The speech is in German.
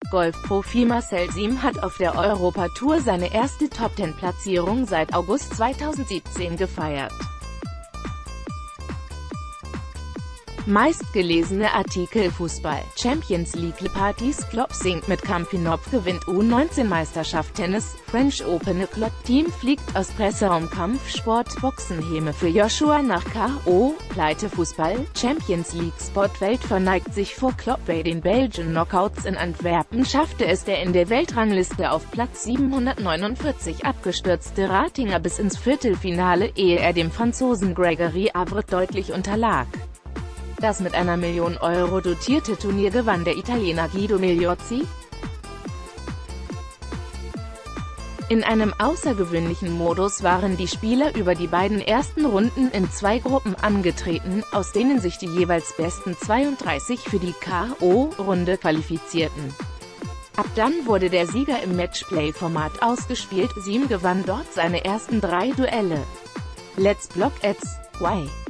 Golfprofi Marcel Siem hat auf der Europatour seine erste Top-10-Platzierung seit August 2017 gefeiert. Meistgelesene Artikel: Fußball, Champions League, Partys, Klopp singt mit Campinop, gewinnt U19-Meisterschaft, Tennis, French Open, Klopp Team fliegt aus Presseraum, Kampfsport, Boxen, Häme für Joshua nach K.O., Pleite, Fußball, Champions League, Sportwelt verneigt sich vor Klopp. Bei den Belgian Knockouts in Antwerpen schaffte es der in der Weltrangliste auf Platz 749 abgestürzte Ratinger bis ins Viertelfinale, ehe er dem Franzosen Gregory Avret deutlich unterlag. Das mit einer 1 Million Euro dotierte Turnier gewann der Italiener Guido Migliozzi. In einem außergewöhnlichen Modus waren die Spieler über die beiden ersten Runden in 2 Gruppen angetreten, aus denen sich die jeweils besten 32 für die K.O.-Runde qualifizierten. Ab dann wurde der Sieger im Matchplay-Format ausgespielt. Siem gewann dort seine ersten 3 Duelle. Let's Block Ads. Why?